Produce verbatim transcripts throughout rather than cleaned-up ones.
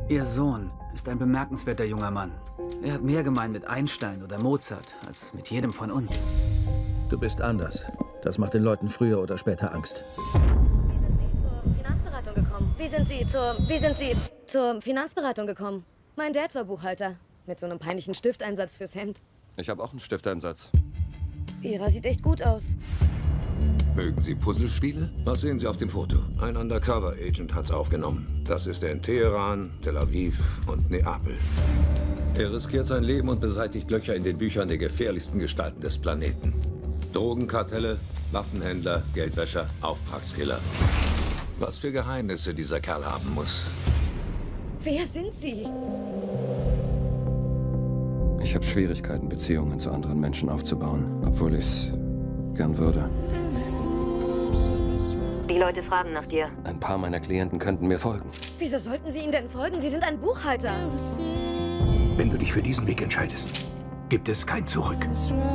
Ihr Sohn ist ein bemerkenswerter junger Mann. Er hat mehr gemein mit Einstein oder Mozart als mit jedem von uns. Du bist anders. Das macht den Leuten früher oder später Angst. Wie sind Sie zur Wie sind Sie zur Finanzberatung gekommen? Mein Dad war Buchhalter. Mit so einem peinlichen Stifteinsatz fürs Hemd. Ich habe auch einen Stifteinsatz. Ihrer sieht echt gut aus. Mögen Sie Puzzlespiele? Was sehen Sie auf dem Foto? Ein Undercover-Agent hat's aufgenommen. Das ist er in Teheran, Tel Aviv und Neapel. Er riskiert sein Leben und beseitigt Löcher in den Büchern der gefährlichsten Gestalten des Planeten. Drogenkartelle, Waffenhändler, Geldwäscher, Auftragskiller. Was für Geheimnisse dieser Kerl haben muss. Wer sind Sie? Ich habe Schwierigkeiten, Beziehungen zu anderen Menschen aufzubauen, obwohl ich es gern würde. Die Leute fragen nach dir. Ein paar meiner Klienten könnten mir folgen. Wieso sollten Sie ihnen denn folgen? Sie sind ein Buchhalter. Wenn du dich für diesen Weg entscheidest, gibt es kein Zurück.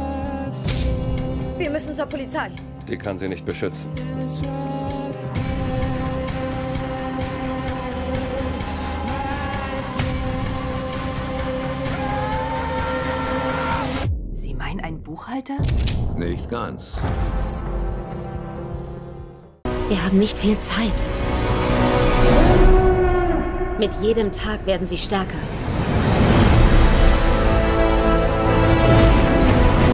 Wir müssen zur Polizei. Die kann sie nicht beschützen. Sie meinen einen Buchhalter? Nicht ganz. Wir haben nicht viel Zeit. Mit jedem Tag werden sie stärker.